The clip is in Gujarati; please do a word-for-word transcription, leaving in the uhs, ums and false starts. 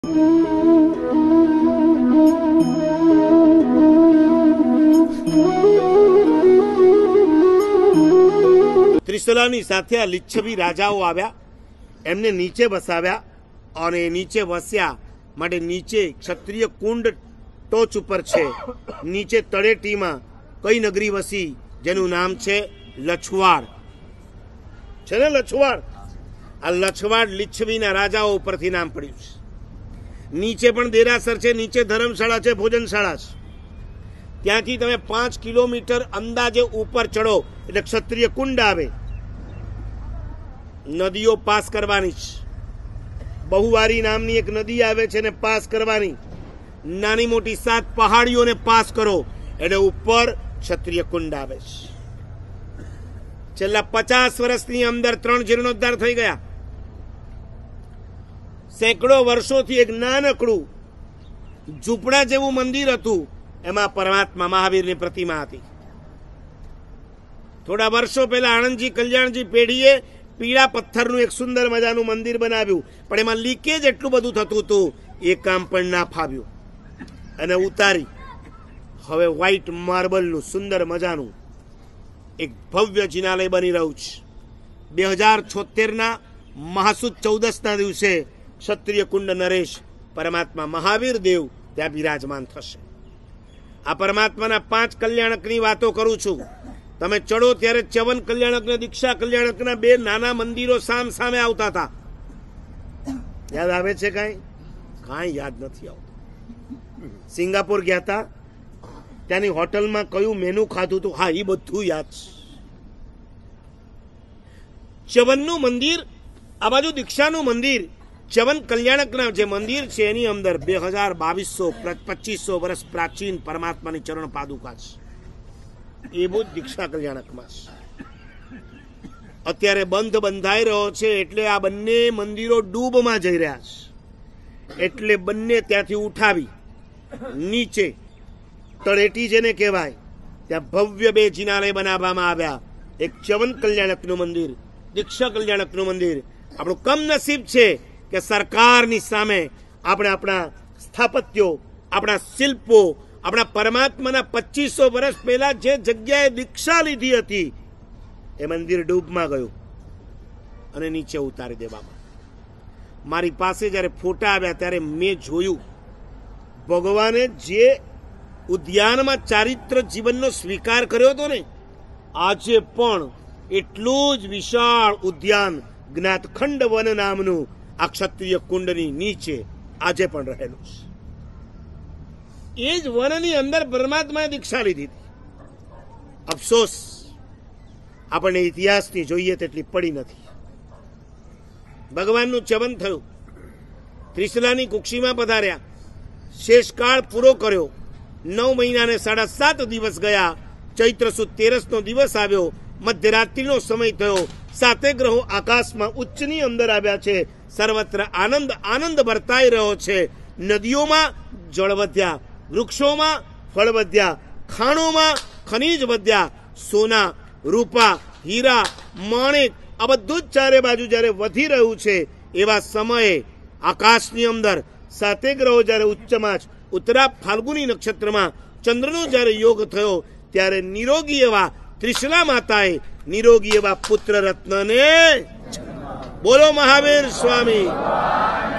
ત્રિશલાની સાથે આ લીચ્છવી રાજાઓ આવ્યા, એમને નીચે બસાવ્યા અને નીચે વસ્યા માટે નીચે ક્ષત્રિય કુંડ ટોચ ઉપર છે. નીચે તળેટીમાં કઈ નગરી વસી જેનું નામ છે લછવાડ છે ને લછવાડ. આ લછવાડ લીચ્છવીના રાજાઓ ઉપરથી નામ પડ્યું છે. નીચે પણ દેરાસર છે, નીચે ધર્મશાળા છે, ભોજનશાળા છે. ત્યાંથી તમે પાંચ કિલોમીટર અંદાજે ઉપર ચડો એટલે ક્ષત્રિય કુંડ આવે. નદીઓ પાસ કરવાની છે. બહુવારી નામની એક નદી આવે છે ને પાસ કરવાની. નાની મોટી સાત પહાડીઓને પાસ કરો એટલે ઉપર ક્ષત્રિય કુંડ આવે છે. છેલ્લા પચાસ વર્ષની અંદર ત્રણ જીર્ણોદ્ધાર થઈ ગયા. સેંકડો વર્ષોથી એક નાનકડું ઝૂંપડા જેવું મંદિર હતું, એમાં પરમાત્મા મહાવીરની પ્રતિમા હતી. થોડા વર્ષો પહેલા આણંદજી કલ્યાણજી પેઢીએ પીળા પથ્થરનું એક સુંદર મજાનું મંદિર બનાવ્યું, પણ એમાં લીકેજ એટલું બધું થતું હતું એ કામ પણ ના ફાવ્યું અને ઉતારી હવે વ્હાઈટ માર્બલનું સુંદર મજાનું એક ભવ્ય જિનાલય બની રહ્યું છે. બે હજાર છોતેરના મહાસુદ ચૌદસના દિવસે ક્ષત્રિય કુંડ નરેશ પરમાત્મા મહાવીર દેવ ત્યાં બિરાજમાન થશે. આ પરમાત્માના પાંચ કલ્યાણકની વાતો કરું છું. તમે ચડો ત્યારે ચ્યવન કલ્યાણક ને દીક્ષા કલ્યાણકના બે નાના મંદિરો સામ સામે આવતા હતા. યાદ આવે છે? કાંઈ કાંઈ યાદ નથી આવતું. સિંગાપોર ગયા હતા, ત્યાંની હોટલમાં કયું મેનુ ખાધું હતું, હા એ બધું યાદ છે. ચ્યવનનું મંદિર, આ બાજુ દીક્ષાનું મંદિર. ચ્યવન કલ્યાણકના જે મંદિર છે એની અંદર બે હજાર બાવીસો પચીસો વર્ષ પ્રાચીન પરમાત્માની ચરણ પાદુકા છે. એ બહુ દીક્ષા કલ્યાણકમાં છે. અત્યારે બંધ બંધાઈ રહ્યો છે એટલે આ બંને મંદિરો ડૂબમાં જઈ રહ્યા છે. એટલે બંને ત્યાંથી ઉઠાવી નીચે તળેટી જેને કહેવાય ત્યાં ભવ્ય બે જિનાલય બનાવવામાં આવ્યા. એક ચ્યવન કલ્યાણકનું મંદિર, દીક્ષા કલ્યાણકનું મંદિર. આપણું કમનસીબ છે કે સરકારની સામે આપણે આપણા સ્થાપત્યો, આપણા શિલ્પો, આપણા પરમાત્માના પચીસો વર્ષ પહેલા જે જગ્યાએ દીક્ષા લીધી હતી એ મંદિર ડૂબમાં ગયું અને નીચે ઉતારી દેવામાં. મારી પાસે જયારે ફોટા આવ્યા ત્યારે મેં જોયું ભગવાને જે ઉદ્યાનમાં ચારિત્ર જીવનનો સ્વીકાર કર્યો હતો ને, આજે પણ એટલું જ વિશાળ ઉદ્યાન જ્ઞાતખંડ વન નામનું આ ક્ષત્રિય કુંડની નીચે આજે પણ રહેલું છે. એ જ વનની અંદર પરમાત્માએ દીક્ષા લીધી હતી. અફસોસ આપણને ઇતિહાસની જોઈએ તેટલી પડી નથી. ભગવાનનું ચ્યવન થયું, ત્રિશલાની કુક્ષીમાં પધાર્યા, શેષકાળ પૂરો કર્યો. નવ મહિનાને સાડા સાત દિવસ ગયા. ચૈત્ર સુદ તેરસનો દિવસ આવ્યો, મધ્યરાત્રિનો સમય થયો. સાતે ગ્રહો આકાશમાં ઉચ્ચની અંદર આવ્યા છે. સર્વત્ર આનંદ આનંદ વર્તાઈ રહ્યો છે. નદીઓમાં જળ વધ્યા, વૃક્ષોમાં ફળ વધ્યા, ખાણોમાં ખનીજ વધ્યા. સોના, રૂપા, હીરા, માણેક આ બધું જ ચારે બાજુ જયારે વધી રહ્યું છે એવા સમયે આકાશની અંદર સાતે ગ્રહો જયારે ઉચ્ચમાં જ ઉત્તરા ફાલ્ગુની નક્ષત્રમાં ચંદ્રનો જયારે યોગ થયો ત્યારે નિરોગી એવા ત્રિશલા માતાએ નિરોગી એવા પુત્ર રત્નને બોલો મહાવીર સ્વામી.